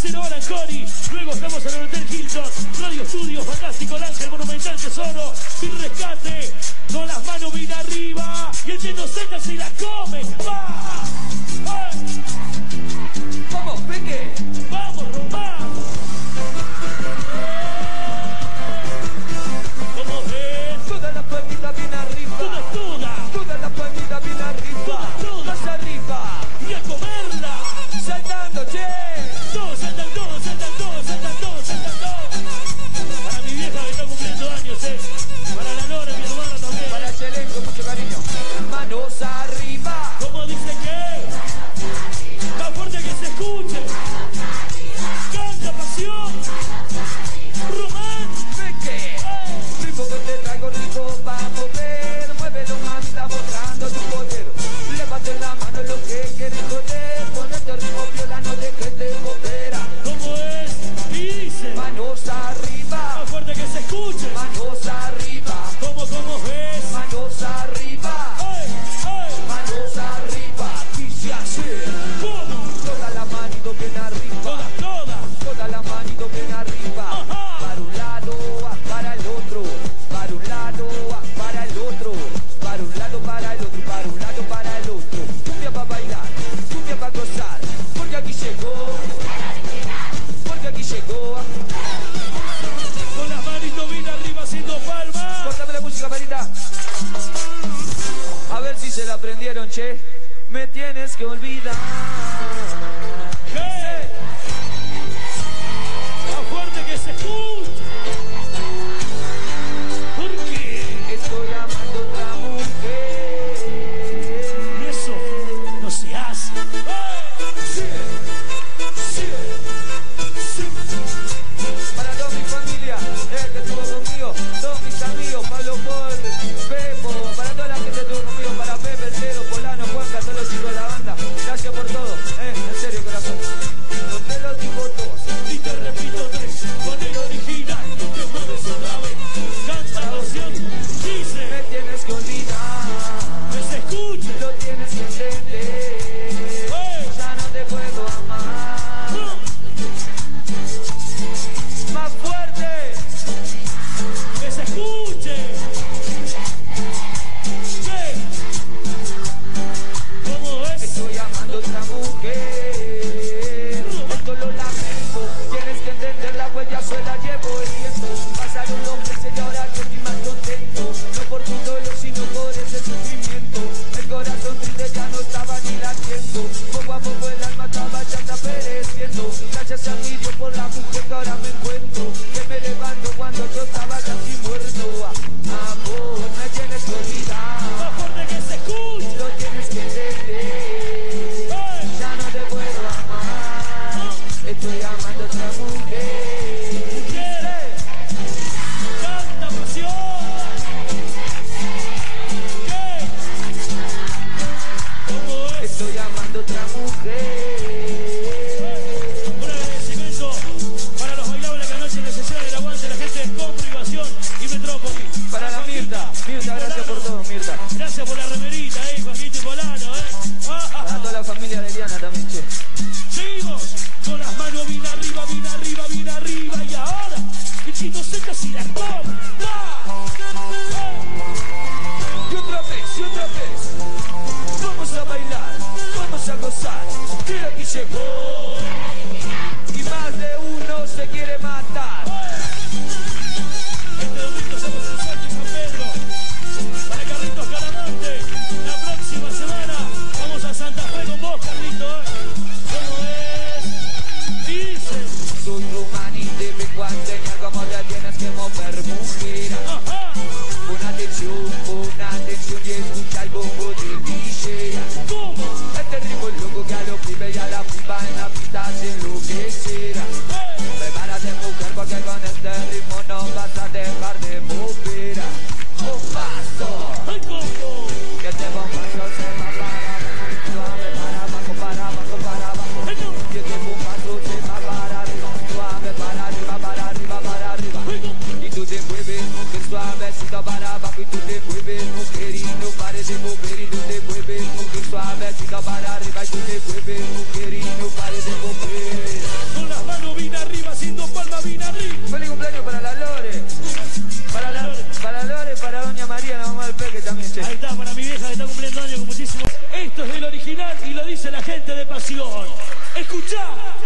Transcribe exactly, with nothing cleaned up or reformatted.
Cero hora en Cori. Luego estamos en el Hotel Hilton. Radio Estudios, fantástico. El Ángel, Monumental Tesoro. Y Rescate. Con las manos bien arriba. Y el que no seca se la come. ¡Va! ¡Ay! ¡Vamos, Peque! ¡Vamos, Román! ¿Cómo ves? Toda la palmita bien arriba. Toda, toda. Toda la palmita bien arriba. Toda, toda. Más arriba. Y a comerla. Saltando, che. Todos saltan, todos saltan, todos saltan, todos saltan, todos. Para mi vieja que está cumpliendo años, eh. Para la Nora, mi hermana también. Para Chelén, con mucho cariño. Manos arriba. ¿Cómo dice que? Más fuerte que se escuche. Canta pasión. Román. Peque. Ritmo que te traigo rico pa' mover. Muévelo, mamita, mostrando tu poder. Levanten la mano lo que quieres joder. Con este ritmo viola no dejes de mover. ¿Cómo es? Y dice. Manos arriba. Más fuerte que se escuche. Manos arriba. ¿Cómo, cómo ves? Manos arriba. ¡Ay, ay! Manos arriba. Y se hace. ¿Cómo? Toda la manito bien arriba. Todas, todas. Toda la manito bien arriba. Ajá. Para un lado, para el otro. Para un lado, para el otro. Para un lado, para el otro. Para un lado, para el otro. Cumbia para bailar, cumbia para gozar. Porque aquí llegó. Porque aquí llegó. Con las manitos bien arriba haciendo palmas. Córtame la música, Marita. A ver si se la aprendieron, che. Me tienes que olvidar. ¿Qué? Más fuerte que se escuche. ¿Por qué? Estoy amando a otra mujer. Y eso no se hace. Sí, sí, sí. Para toda mi familia, el que estuvo conmigo, todos mis amigos, Pablo Paul, Pepo, para toda la gente que estuvo conmigo, para Pepe, el Cero, Polano, Juanca, todos los chicos de la banda, gracias por todo, eh, en serio, corazón. No te lo digo dos. Y te repito tres. Con el original. Te mueves otra vez. Canta pasión. Dice. Me tienes que olvidar, Que se escuche. lo tienes que entender, ¡Eh! ya no te puedo amar. ¡Uh! Más fuerte. Que se escuche. ¿Qué? ¿Cómo es? Estoy amando a otra mujer. Esto lo lamento. Tienes que entender la huella, se la llevo el viento. Pasaron los meses y ahora que estoy más contento. No por tu dolor, sino por ese sufrimiento. El corazón triste ya no estaba ni latiendo. Poco a poco el alma estaba ya está pereciendo. Gracias a mi Dios por la mujer que ahora me encuentro. Que me levanto cuando yo estaba casi muerto. Amor, me tienes que olvidar. Más fuerte que se escuche. Lo tienes que entender. ¡Eh! Ya no te puedo amar. Estoy amando a otra mujer. ¿Quiere? Canta pasión. ¿Qué? ¿Cómo es? Estoy amando a otra mujer. Un agradecimiento para los bailables que anoche necesitan el aguante de la gente de Escombro, Invasión y Metrópoli. Para la Mirta. Mirta, gracias por todo, Mirta. Gracias por la remerita, eh, Juanito y Polano, eh. Ah, ah, Para ah. toda la familia de Eliana también, che. Seguimos con las manos bien arriba, bien arriba, bien arriba. Y ahora, bichito seca si la come. ¡Va! Y otra vez, y otra vez. Vamos a bailar, vamos a gozar. Mira aquí llegó. Y más de uno se quiere matar. Este domingo estamos en Salto y San Pedro. Para Carlitos Caramante. La próxima semana vamos a Santa Fe con vos, Carlitos. ¿Eh? ¿Cómo es? Dice. Soy Román y te vengo a enseñar cómo te tienes que mover, mujer. Ajá. Pon atención, pon atención y escucha el bombo del D J. ¿Cómo? Este ritmo es loco que a los pibes y a la pipa en la pista se enloquecerá. Prepárate, mujer, porque con este ritmo no vas a dejar de mover. Un paso, ¡Ay, cómo! que este bombazo se va para abajo, suave para abajo, para abajo, para abajo. ¡Ay, no! Y este bombazo se va para arriba, suave para arriba, para arriba, para arriba. ¡Ay, no! Y tú te mueves, mujer, suavecito para abajo. Y tú te mueves, mujer, y no pares de mover. Y tú te mueves, mujer, suavecito para arriba. Y tú te mueves, mujer, y no pares de mover. Con las manos ya.